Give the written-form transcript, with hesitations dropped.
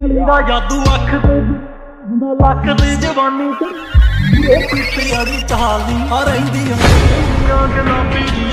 ਦਾ ਜਾਦੂ ਅੱਖ ਹੁੰਦਾ ਲੱਕ ਦੀ ਜਵਾਨੀ ਤੇ ਇਹ ਪਿੱਛੇ ਆੜੀ ਚਾਲੀ ਆ ਰਹਿੰਦੀਆਂ ਗੁਲਾਬੀ